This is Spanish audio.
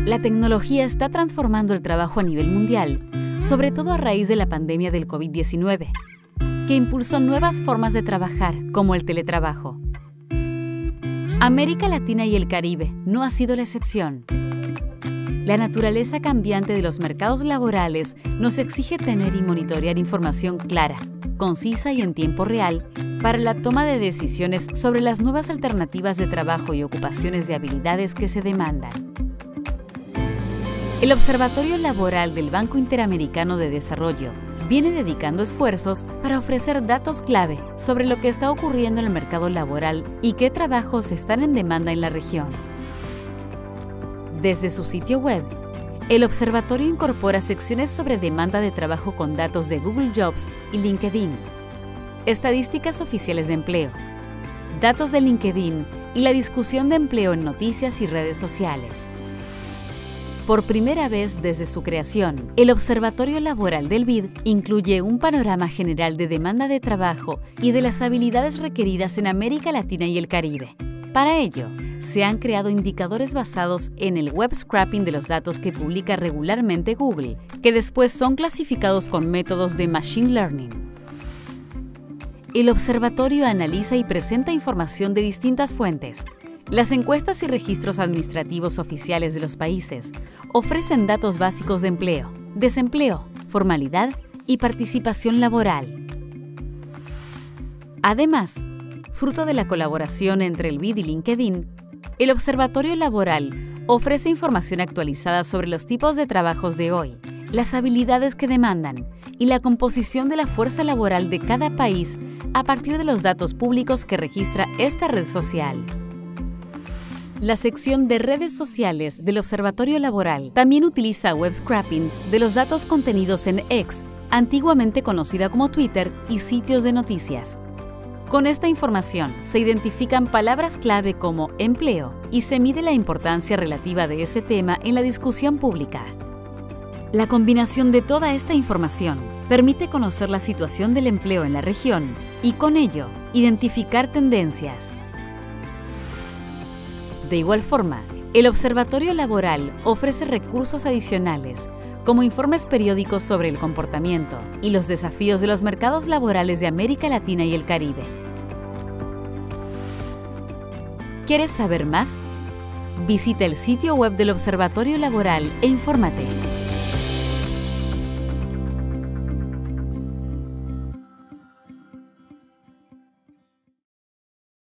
La tecnología está transformando el trabajo a nivel mundial, sobre todo a raíz de la pandemia del COVID-19, que impulsó nuevas formas de trabajar, como el teletrabajo. América Latina y el Caribe no ha sido la excepción. La naturaleza cambiante de los mercados laborales nos exige tener y monitorear información clara, concisa y en tiempo real para la toma de decisiones sobre las nuevas alternativas de trabajo y ocupaciones de habilidades que se demandan. El Observatorio Laboral del Banco Interamericano de Desarrollo viene dedicando esfuerzos para ofrecer datos clave sobre lo que está ocurriendo en el mercado laboral y qué trabajos están en demanda en la región. Desde su sitio web, el observatorio incorpora secciones sobre demanda de trabajo con datos de Google Jobs y LinkedIn, estadísticas oficiales de empleo, datos de LinkedIn y la discusión de empleo en noticias y redes sociales. Por primera vez desde su creación, el Observatorio Laboral del BID incluye un panorama general de demanda de trabajo y de las habilidades requeridas en América Latina y el Caribe. Para ello, se han creado indicadores basados en el web scraping de los datos que publica regularmente Google, que después son clasificados con métodos de Machine Learning. El observatorio analiza y presenta información de distintas fuentes. Las encuestas y registros administrativos oficiales de los países ofrecen datos básicos de empleo, desempleo, formalidad y participación laboral. Además, fruto de la colaboración entre el BID y LinkedIn, el Observatorio Laboral ofrece información actualizada sobre los tipos de trabajos de hoy, las habilidades que demandan y la composición de la fuerza laboral de cada país a partir de los datos públicos que registra esta red social. La sección de redes sociales del Observatorio Laboral también utiliza web scraping de los datos contenidos en X, antiguamente conocida como Twitter, y sitios de noticias. Con esta información se identifican palabras clave como empleo y se mide la importancia relativa de ese tema en la discusión pública. La combinación de toda esta información permite conocer la situación del empleo en la región y, con ello, identificar tendencias. De igual forma, el Observatorio Laboral ofrece recursos adicionales, como informes periódicos sobre el comportamiento y los desafíos de los mercados laborales de América Latina y el Caribe. ¿Quieres saber más? Visita el sitio web del Observatorio Laboral e infórmate.